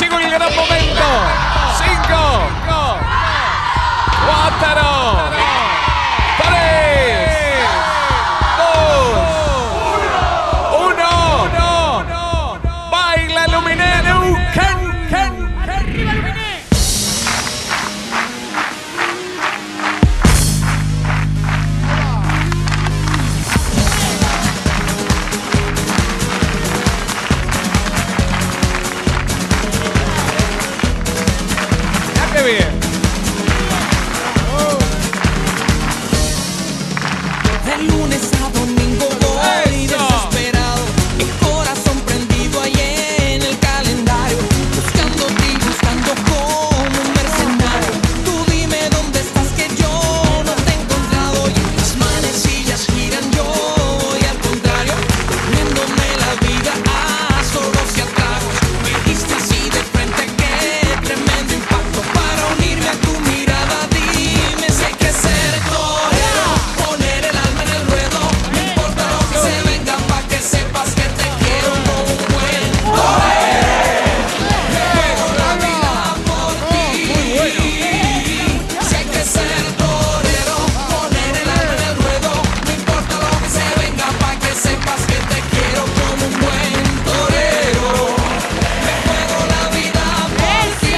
llegó el gran momento. 5, 4, 3, 2, 1. Baila Luminé, Neuquén. ¡Arriba, Luminé! ¡Qué bien! De lunes a domingo voy desesperado, el corazón prendido ahí en el calendario, buscándote y buscando como un mercenario. Tú dime dónde estás que yo no te he encontrado, y las manecillas giran, yo voy al contrario, viéndome la vida a solos y a tragos. Me diste así de frente, qué tremendo impacto para unirme a tu mirada. Dime si hay que ser torero, poner el alma en el ruedo, no importa lo que se venga, pa' que sepas que te quiero como un buen torero. Me juego la vida por ti. Si hay que ser torero, poner el alma en el ruedo, no importa lo que se venga, pa' que sepas que te quiero como un buen torero. Me juego la vida por ti.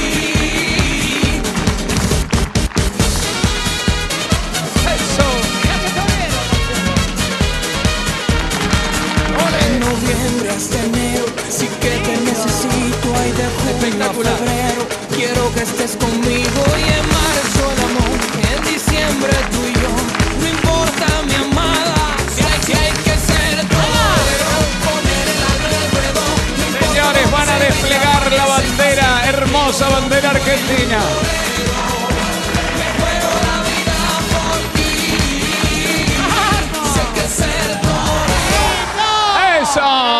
En noviembre hasta enero, sí que te necesito. Ay, de junio a febrero, quiero que estés conmigo. Y en marzo el amor, en diciembre tú y yo. No importa mi amada, si hay que ser torero, poner el alma en el ruedo. No importa Señores, lo van que a se desplegar venga, la bandera, hermosa bandera argentina. me juego la vida por ti. Si hay que ser torero. ¡Eso!